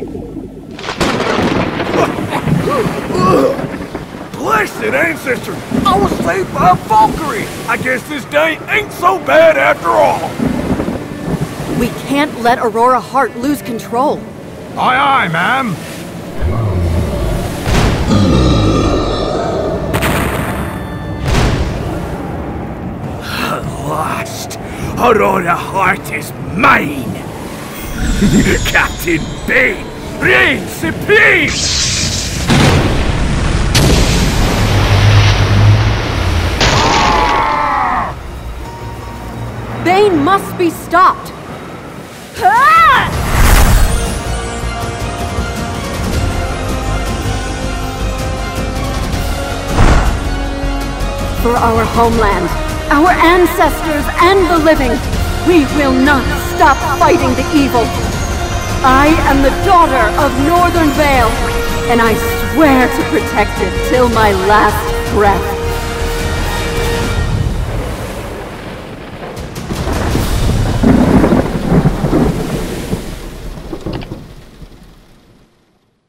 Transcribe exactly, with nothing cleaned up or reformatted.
Blessed ancestors! I was saved by a Valkyrie! I guess this day ain't so bad after all! We can't let Aurora Heart lose control. Aye aye, ma'am! At last, Aurora Heart is mine! Captain Bane, reign supreme! Bane must be stopped! Ah! For our homeland, our ancestors and the living, we will not stop fighting the evil. I am the daughter of Northern Valers, and I swear to protect it till my last breath.